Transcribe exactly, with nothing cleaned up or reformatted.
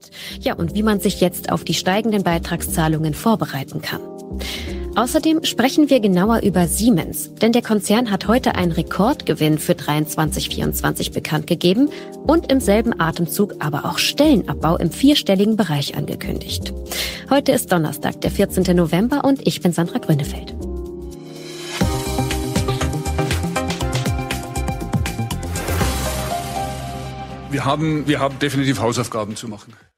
Ja, und wie man sich jetzt auf die steigenden Beitragszahlungen vorbereiten kann. Außerdem sprechen wir genauer über Siemens, denn der Konzern hat heute einen Rekordgewinn für dreiundzwanzig vierundzwanzig bekannt gegeben und im selben Atemzug aber auch Stellenabbau im vierstelligen Bereich angekündigt. Heute ist Donnerstag, der vierzehnten November und ich bin Sandra Grünefeld. Wir haben, wir haben definitiv Hausaufgaben zu machen.